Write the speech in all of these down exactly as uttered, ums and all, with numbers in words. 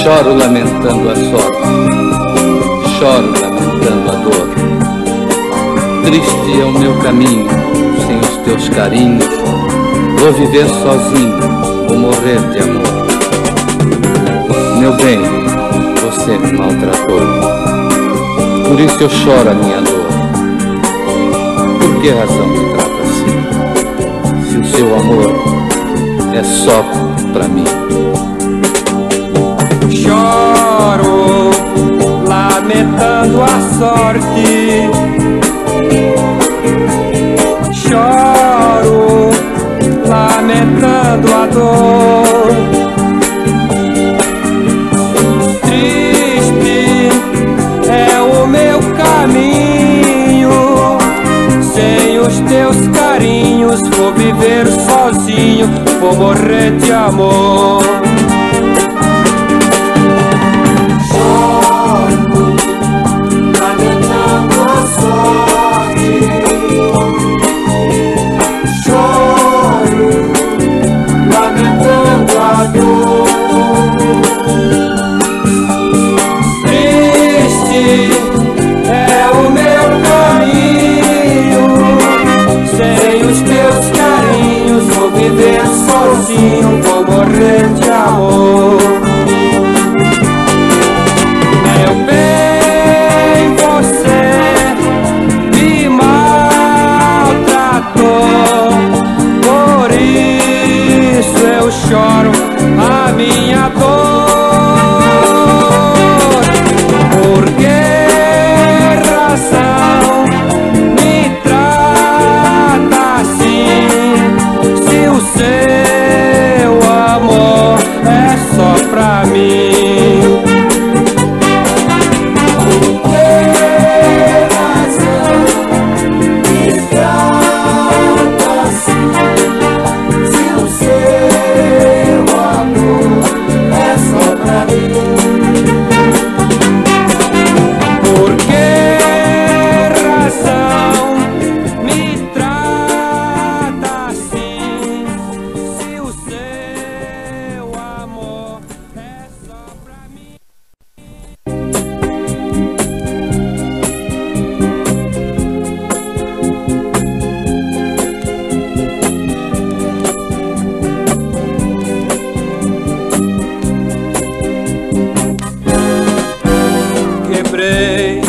Choro lamentando a sorte, choro lamentando a dor. Triste é o meu caminho, sem os teus carinhos. Vou viver sozinho, vou morrer de amor. Meu bem, você me maltratou, por isso eu choro a minha dor. Por que razão me trata assim, se o seu amor é só pra mim? Choro, lamentando a sorte. Choro, lamentando a dor. Triste é o meu caminho, sem os teus carinhos vou viver sozinho, vou morrer de amor. Triste é o meu caminho, sem os teus carinhos vou viver sozinho, vou morrer de amor. Meu bem, você me maltratou, por isso eu choro a minha dor. Por que razão me trata assim, se o seu amor é só pra mim? Por que razão me trata assim, se o seu amor é só pra mim? Por que razão me trata assim, se o seu amor é só pra mim? Quebrei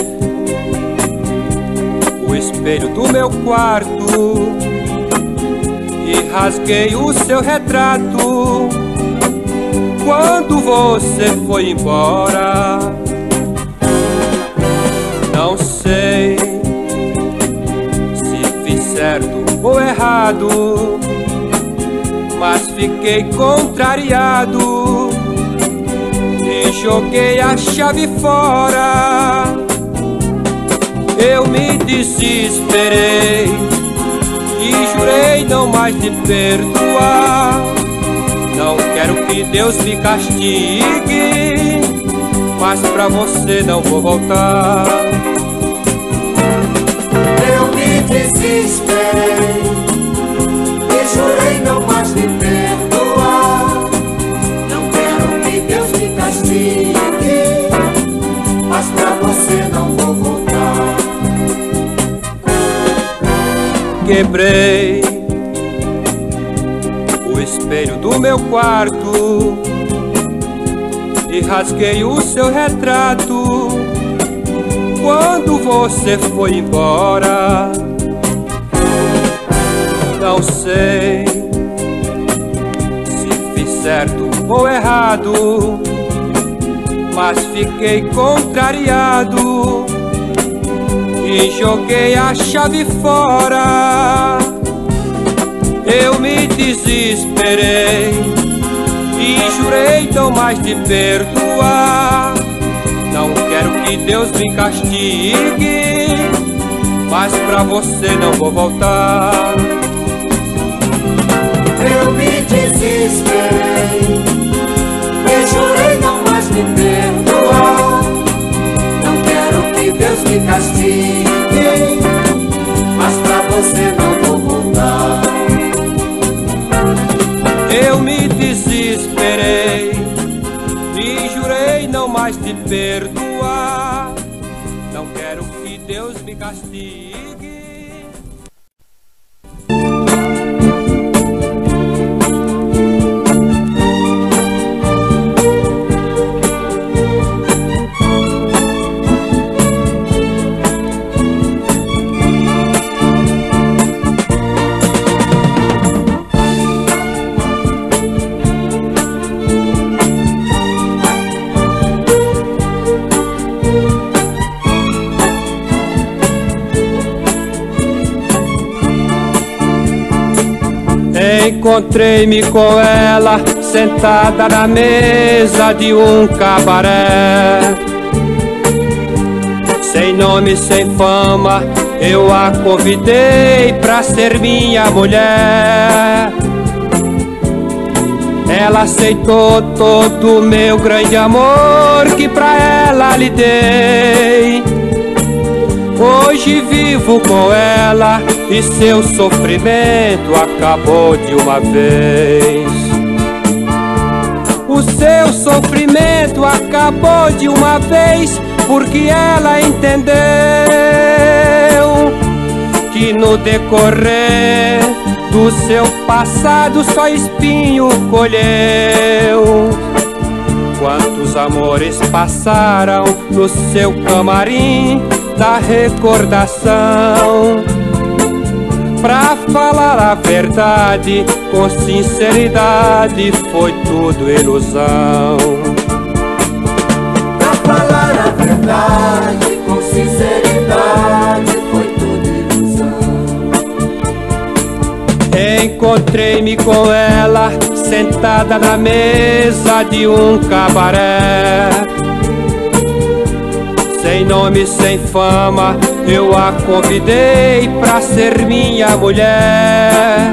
o espelho do meu quarto e rasguei o seu retrato quando você foi embora. Não sei se fiz certo ou errado, mas fiquei contrariado e joguei a chave fora. Eu me desesperei e jurei não mais te perdoar. Não quero que Deus me castigue, mas pra você não vou voltar. Eu me desesperei e jurei não mais te perdoar. Não quero que Deus me castigue, mas pra você não vou voltar. Quebrei o espelho do meu quarto e rasguei o seu retrato quando você foi embora. Não sei se fiz certo ou errado, mas fiquei contrariado e joguei a chave fora. Eu me desesperei e jurei não mais te perdoar. Não quero que Deus me castigue, mas pra você não vou voltar. Eu me desesperei e jurei não mais te perdoar. Não quero que Deus me castigue, mas pra você não vou voltar. Eu me desesperei e jurei mais te perdoar. Não quero que Deus me castigue. Encontrei-me com ela sentada na mesa de um cabaré. Sem nome, sem fama, eu a convidei pra ser minha mulher. Ela aceitou todo o meu grande amor que pra ela lhe dei. Hoje vivo com ela e seu sofrimento acabou de uma vez. O seu sofrimento acabou de uma vez porque ela entendeu que no decorrer do seu passado só espinho colheu. Quantos amores passaram no seu camarim da recordação. Pra falar a verdade com sinceridade, foi tudo ilusão. Pra falar a verdade com sinceridade, foi tudo ilusão. Encontrei-me com ela sentada na mesa de um cabaré. Sem nome, sem fama, eu a convidei pra ser minha mulher.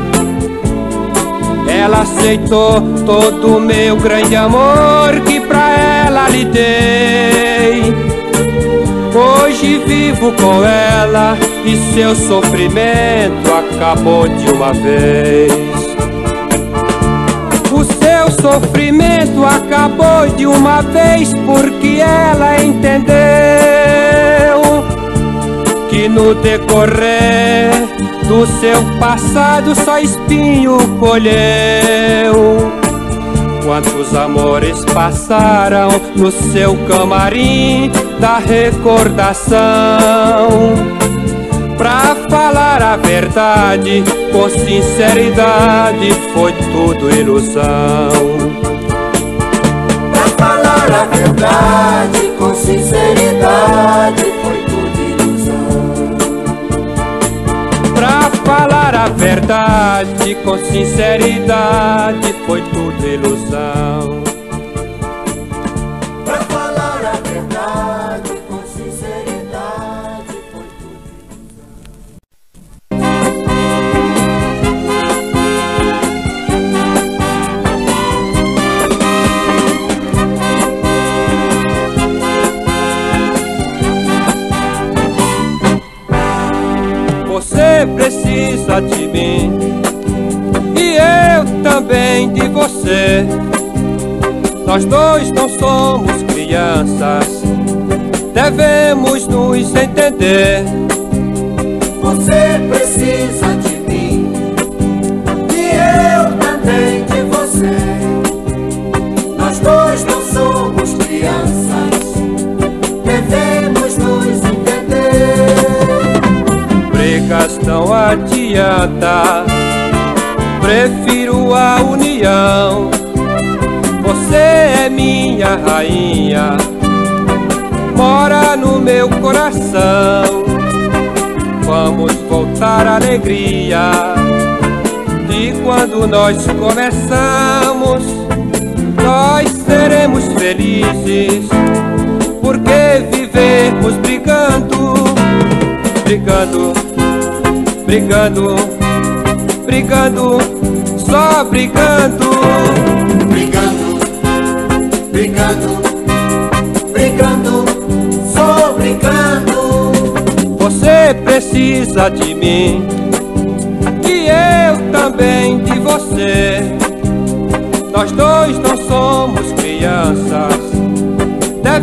Ela aceitou todo o meu grande amor que pra ela lhe dei. Hoje vivo com ela e seu sofrimento acabou de uma vez. O seu sofrimento acabou de uma vez porque ela entendeu que no decorrer do seu passado só espinho colheu. Quantos amores passaram no seu camarim da recordação. Pra falar a verdade com sinceridade, foi tudo ilusão. Pra falar a verdade com sinceridade, foi tudo ilusão. Pra falar a verdade com sinceridade, foi tudo ilusão. Pra falar a verdade com sinceridade, foi tudo Você precisa de mim e eu também de você. Nós dois não somos crianças, devemos nos entender. Você precisa de mim e eu também de você. Nós dois não somos crianças, devemos nos entender. Brigas não adianta, prefiro a união. Você é minha rainha, mora no meu coração. Vamos voltar à alegria de quando nós começamos. Nós seremos felizes porque vivemos brigando, brigando, brigando, brigando, só brigando, brigando, brigando, brigando, só brigando. Você precisa de mim e eu também de você. Nós dois não somos crianças,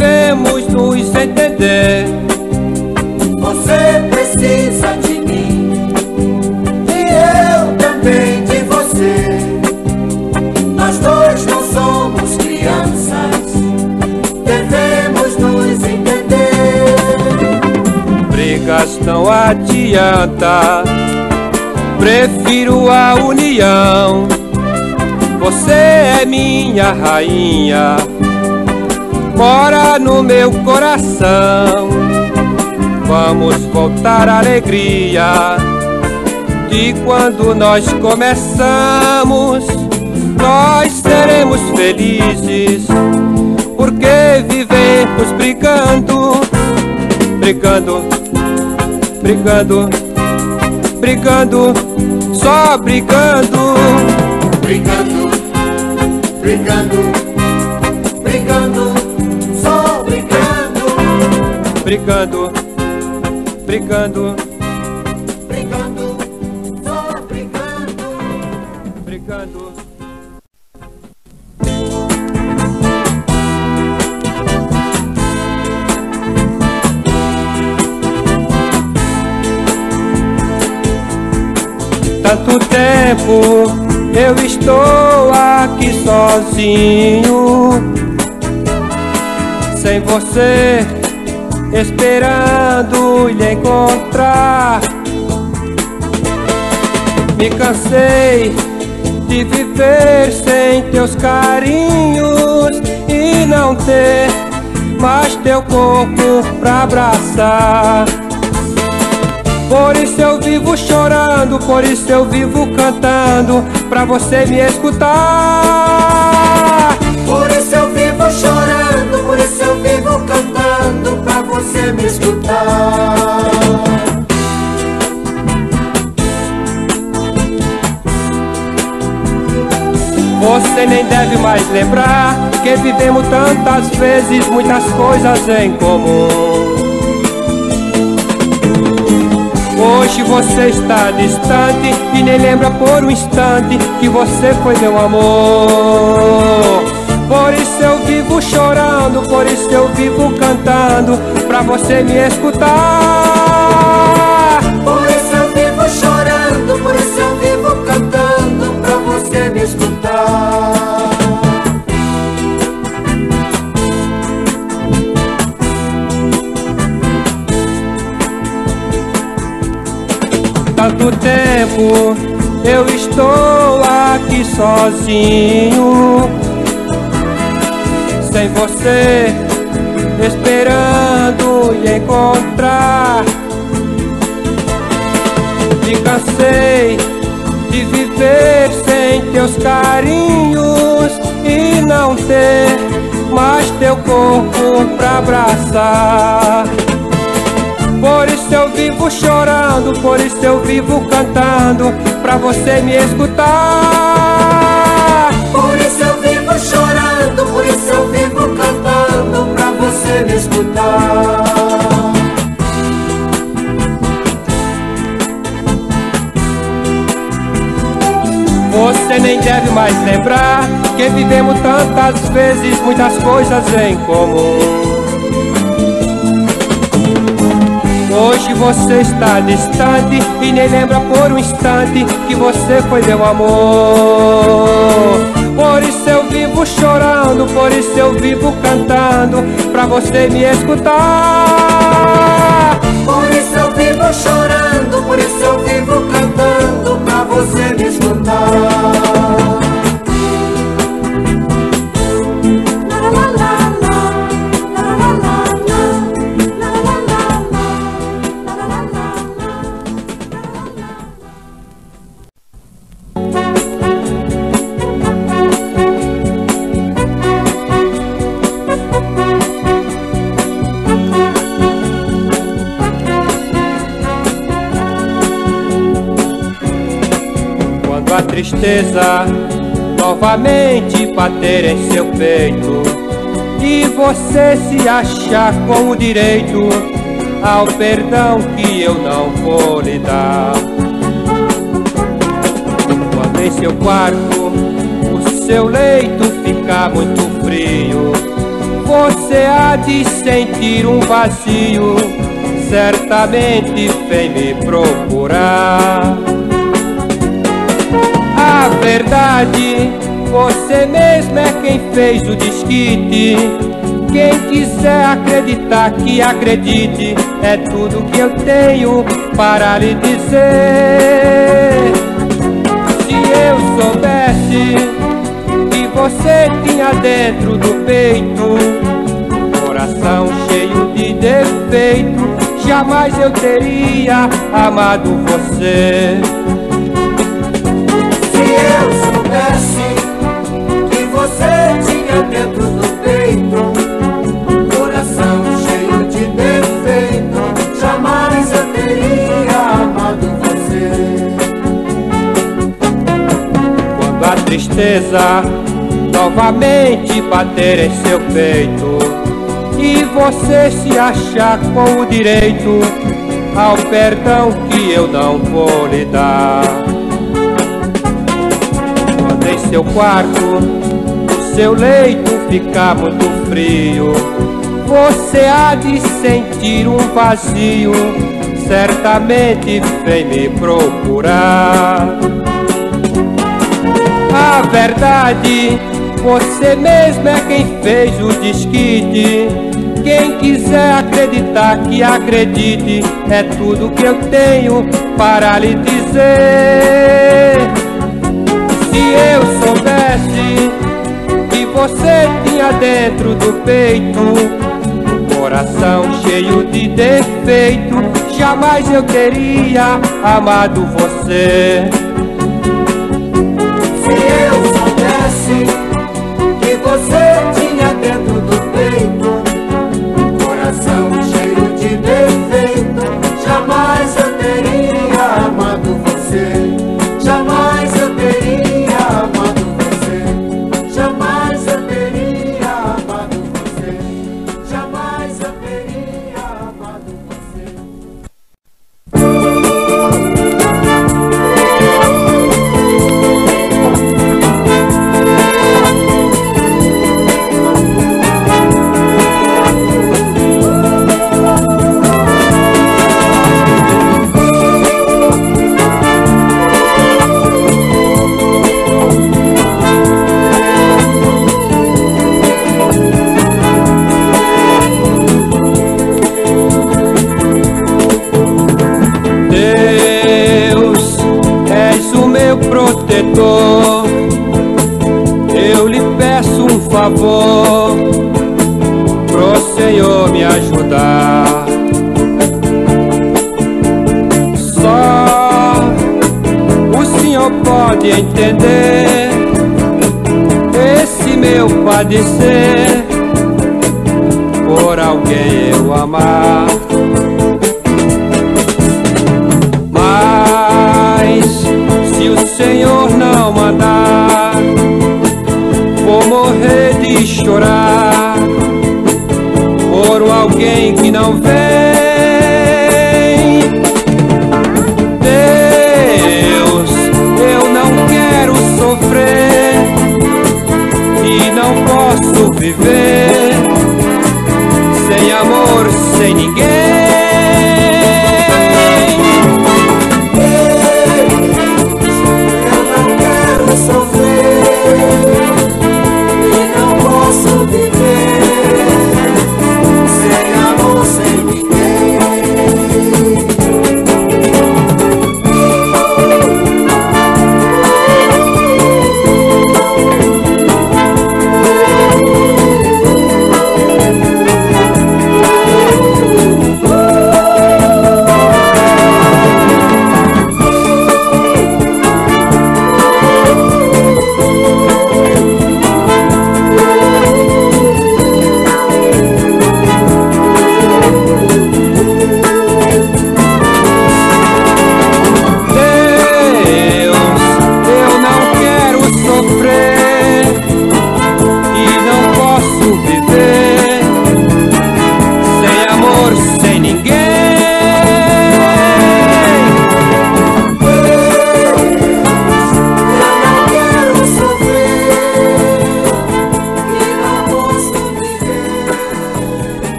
devemos nos entender. Você precisa de mim e eu também de você. Nós dois não somos crianças, devemos nos entender. Brigas não adianta, prefiro a união. Você é minha rainha, mora no meu coração. Vamos voltar à alegria de quando nós começamos. Nós seremos felizes porque vivemos brigando, brigando, brigando, brigando, só brigando, brigando, brigando, brigando, só brigando, brigando, brigando, brigando, só brigando, brigando. Tanto tempo eu estou aqui sozinho, sem você, esperando lhe encontrar. Me cansei de viver sem teus carinhos e não ter mais teu corpo pra abraçar. Por isso eu vivo chorando, por isso eu vivo cantando, pra você me escutar. Por isso eu vivo chorando, por isso eu vivo cantando, pra você me escutar. Você nem deve mais lembrar que vivemos tantas vezes muitas coisas em comum. Hoje você está distante e nem lembra por um instante que você foi meu amor. Por isso eu vivo chorando, por isso eu vivo cantando, pra você me escutar. Por isso eu vivo chorando, por isso eu vivo cantando, pra você me escutar. Tanto tempo eu estou aqui sozinho, sem você, esperando lhe encontrar. Me cansei de viver sem teus carinhos e não ter mais teu corpo pra abraçar. Por isso eu vivo chorando, por isso eu vivo cantando, pra você me escutar. Por isso eu vivo chorando, por isso eu vivo cantando, pra você me escutar. Você nem deve mais lembrar que vivemos tantas vezes muitas coisas em comum. Hoje você está distante e nem lembra por um instante que você foi meu amor. Por isso eu vivo chorando, por isso eu vivo cantando, pra você me escutar. Por isso eu vivo chorando, por isso eu vivo cantando, pra você me escutar. A tristeza novamente bater em seu peito e você se achar com o direito ao perdão que eu não vou lhe dar. Quando em seu quarto o seu leito ficar muito frio, você há de sentir um vazio, certamente vem me procurar. A verdade, você mesmo é quem fez o desquite. Quem quiser acreditar que acredite, é tudo que eu tenho para lhe dizer. Se eu soubesse que você tinha dentro do peito um coração cheio de defeito, jamais eu teria amado você. Se eu soubesse que você tinha dentro do peito um coração cheio de defeito, jamais eu teria amado você. Quando a tristeza novamente bater em seu peito e você se achar com o direito ao perdão que eu não vou lhe dar. Quando em seu quarto o seu leito ficar muito frio, você há de sentir um vazio, certamente vem me procurar. A verdade, você mesmo é quem fez o desquite. Quem quiser acreditar que acredite, é tudo que eu tenho para lhe dizer. Se eu soubesse que você tinha dentro do peito um coração cheio de defeito, jamais eu teria amado você. Se eu soubesse que você tinha dentro do peito um coração cheio de defeito, jamais eu teria amado você. Jamais eu teria amado você. Jamais eu teria amado você. Jamais eu teria amado você. Protetor, eu lhe peço um favor, pro Senhor me ajudar. Só o Senhor pode entender esse meu padecer por alguém eu amar. Se o Senhor não mandar, vou morrer de chorar por alguém que não vem. Deus, eu não quero sofrer e não posso viver sem amor, sem ninguém.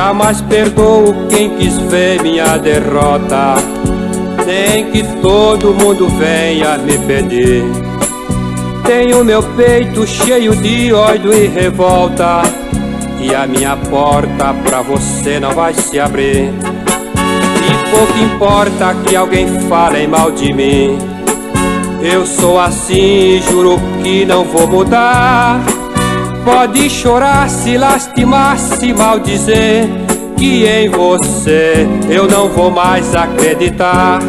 Jamais perdoo quem quis ver minha derrota, nem que todo mundo venha me pedir. Tenho meu peito cheio de ódio e revolta, e a minha porta pra você não vai se abrir. E pouco importa que alguém fale mal de mim, eu sou assim e juro que não vou mudar. Pode chorar, se lastimar, se maldizer, que em você eu não vou mais acreditar.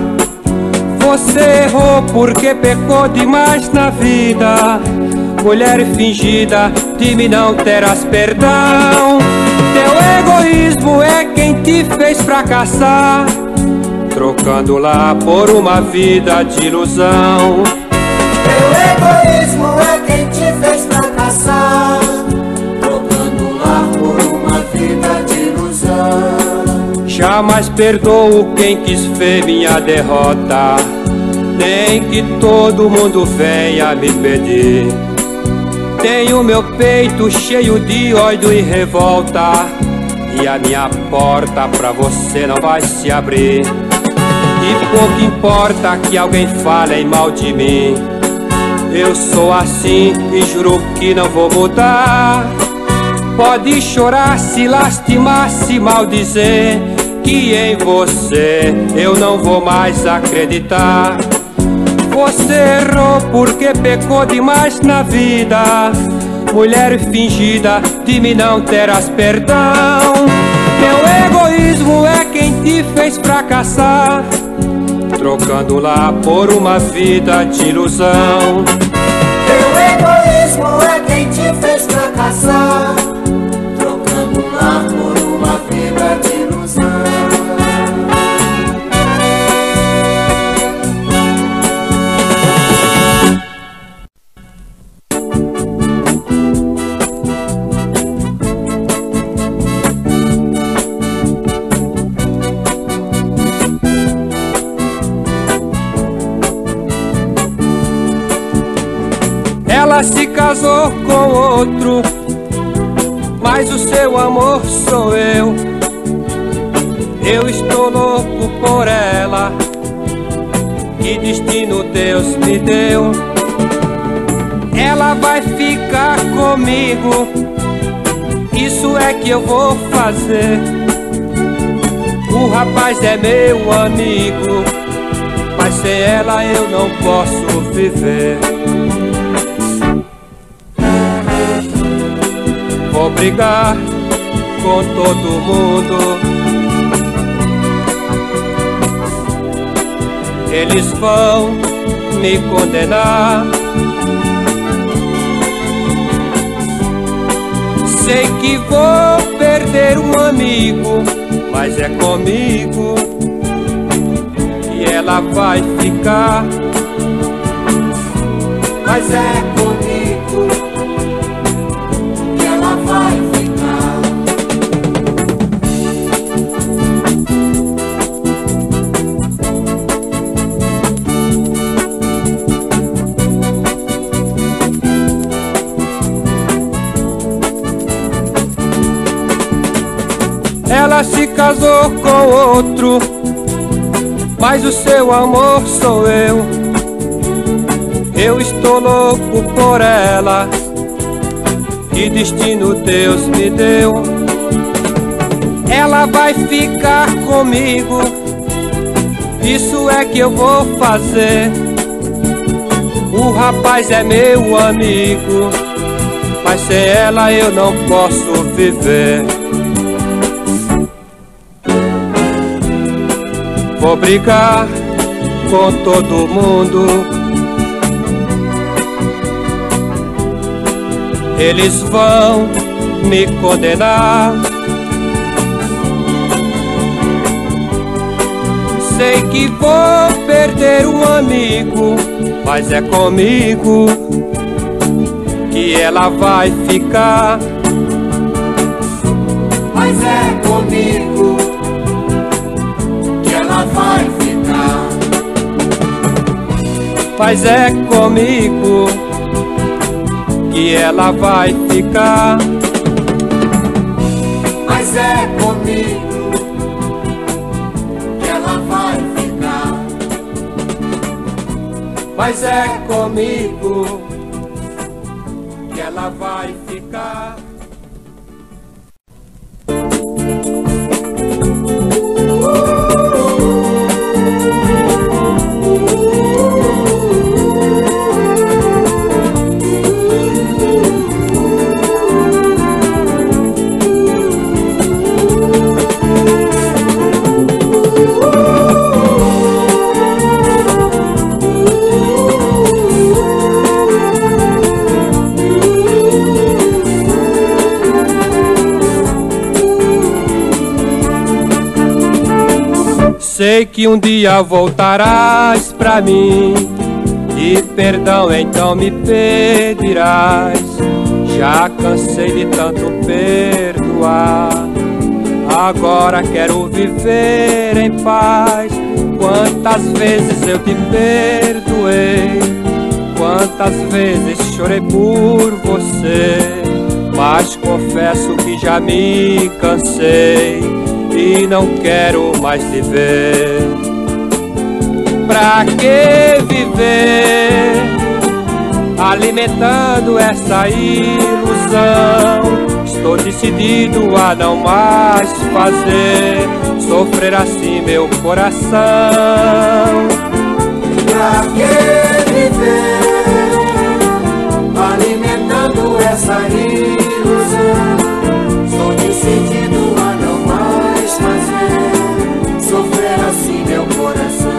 Você errou porque pecou demais na vida, mulher fingida, de mim não terás perdão. Teu egoísmo é quem te fez fracassar, trocando lá por uma vida de ilusão. Teu egoísmo é quem te fez fracassar, trocando lá por uma vida de ilusão. Jamais perdoo quem quis ver minha derrota, nem que todo mundo venha me pedir. Tenho meu peito cheio de ódio e revolta, e a minha porta pra você não vai se abrir. E pouco importa que alguém fale mal de mim, eu sou assim e juro que não vou mudar. Pode chorar, se lastimar, se maldizer, que em você eu não vou mais acreditar. Você errou porque pecou demais na vida, mulher fingida, de mim não terás perdão. Teu egoísmo é quem te fez fracassar, trocando lá por uma vida de ilusão. Teu egoísmo é quem te fez fracassar, trocando lá por uma vida de ilusão. Ela se casou com outro, mas o seu amor sou eu. Eu estou louco por ela, que destino Deus me deu. Ela vai ficar comigo, isso é que eu vou fazer. O rapaz é meu amigo, mas sem ela eu não posso viver. Vou brigar com todo mundo, eles vão me condenar. Sei que vou perder um amigo, mas é comigo que ela vai ficar. Mas é comigo que ela vai ficar. Ela se casou com outro, mas o seu amor sou eu. Eu estou louco por ela, que destino Deus me deu. Ela vai ficar comigo, isso é que eu vou fazer. O rapaz é meu amigo, mas sem ela eu não posso viver. Vou brigar com todo mundo, eles vão me condenar. Sei que vou perder um amigo, mas é comigo que ela vai ficar. Mas é comigo que ela vai ficar. Mas é comigo que ela vai ficar. Mas é comigo comigo que ela vai ficar. Mas é comigo que ela vai ficar. Sei que um dia voltarás pra mim e perdão então me pedirás. Já cansei de tanto perdoar, agora quero viver em paz. Quantas vezes eu te perdoei, quantas vezes chorei por você, mas confesso que já me cansei e não quero mais te ver. Pra que viver alimentando essa ilusão? Estou decidido a não mais fazer sofrer assim meu coração. Pra que viver alimentando essa ilusão? Estou decidido a não mais fazer sofrer assim meu coração.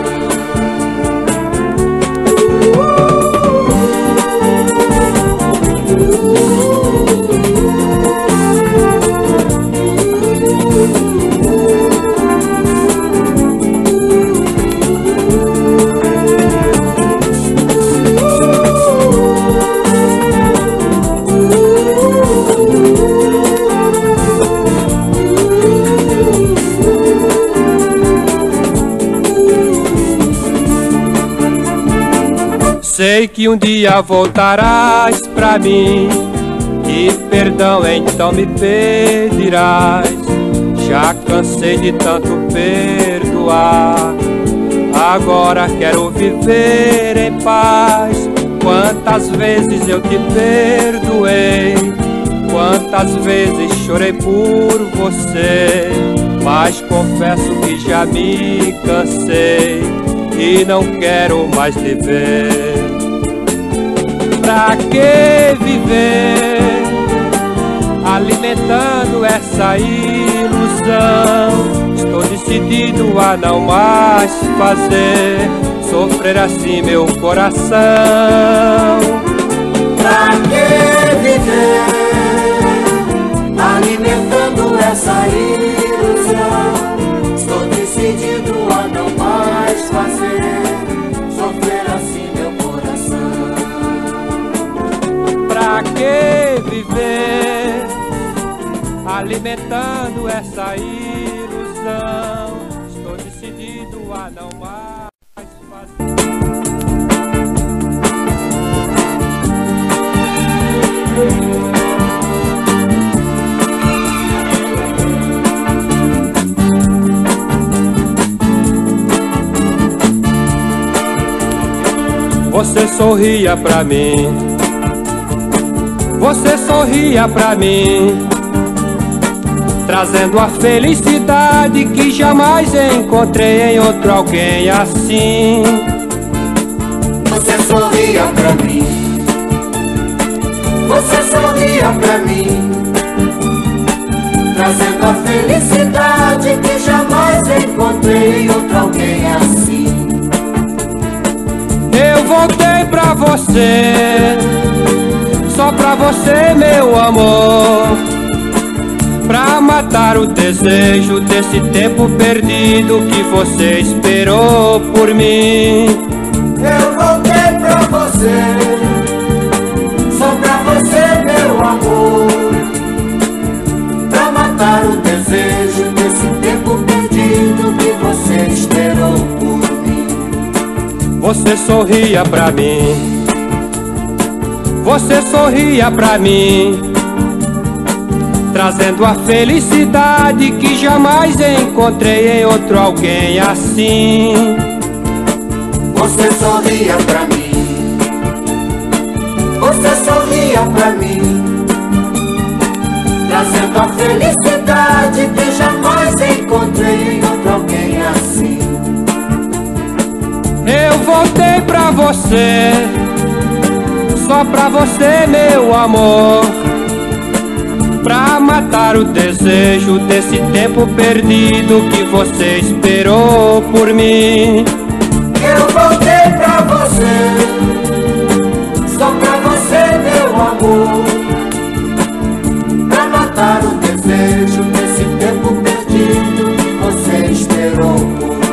Sei que um dia voltarás pra mim e perdão então me pedirás. Já cansei de tanto perdoar, agora quero viver em paz. Quantas vezes eu te perdoei, quantas vezes chorei por você, mas confesso que já me cansei e não quero mais te ver. Pra que viver alimentando essa ilusão? Estou decidido a não mais fazer sofrer assim meu coração. Pra que viver alimentando essa ilusão? Estou decidido a não mais fazer sofrer assim meu coração. Pra que viver alimentando essa ilusão? Estou decidido a não mais fazer. Você sorria pra mim, você sorria pra mim, trazendo a felicidade que jamais encontrei em outro alguém assim. Você sorria pra mim, você sorria pra mim, trazendo a felicidade que jamais encontrei em outro alguém assim. Eu voltei pra você, só pra você, meu amor, pra matar o desejo desse tempo perdido que você esperou por mim. Eu voltei pra você, só pra você, meu amor, pra matar o desejo desse tempo perdido que você esperou por mim. Você sorria pra mim, você sorria pra mim, trazendo a felicidade que jamais encontrei em outro alguém assim. Você sorria pra mim, você sorria pra mim, trazendo a felicidade que jamais encontrei em outro alguém assim. Eu voltei pra você, só pra você, meu amor, pra matar o desejo desse tempo perdido que você esperou por mim. Eu voltei pra você, só pra você, meu amor, pra matar o desejo desse tempo perdido que você esperou por mim.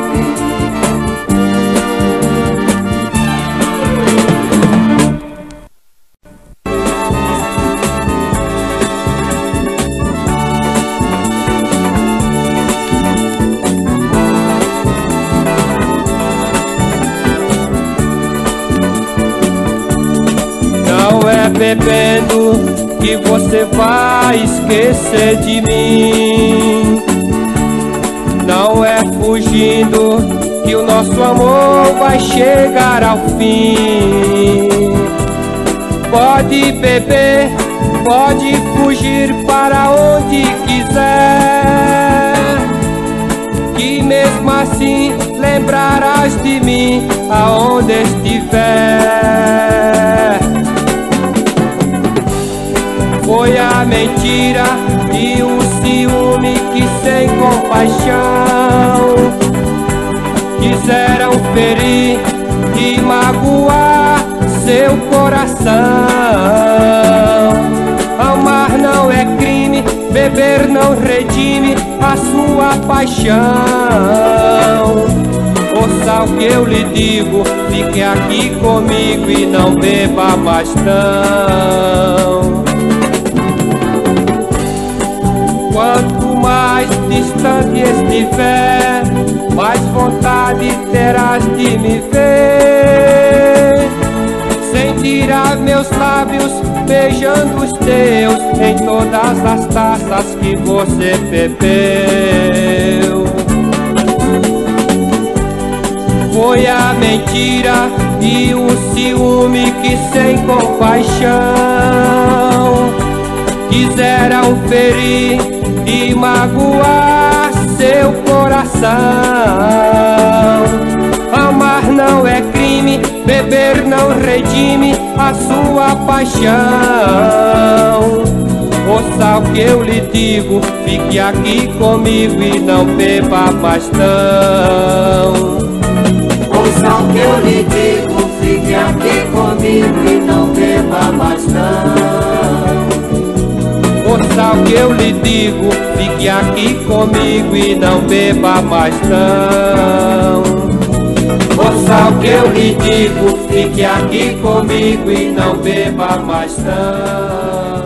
Não é bebendo que você vai esquecer de mim, não é fugindo que o nosso amor vai chegar ao fim. Pode beber, pode fugir para onde quiser, que mesmo assim lembrarás de mim aonde estiver. Foi a mentira e o ciúme que sem compaixão quiseram ferir e magoar seu coração. Amar não é crime, beber não redime a sua paixão. Ouça o que eu lhe digo, fique aqui comigo e não beba mais não. Quanto mais distante estiver, mais vontade terás de me ver. Sentirás meus lábios beijando os teus em todas as taças que você bebeu. Foi a mentira e o ciúme que sem compaixão quiseram ferir e magoar seu coração. Amar não é crime, beber não redime a sua paixão. Ouça o que eu lhe digo, fique aqui comigo e não beba mais não. Ouça o que eu lhe digo, fique aqui comigo e não beba mais não. Ouça o que eu lhe digo, fique aqui comigo e não beba mais não. Ouça o que eu lhe digo, fique aqui comigo e não beba mais não.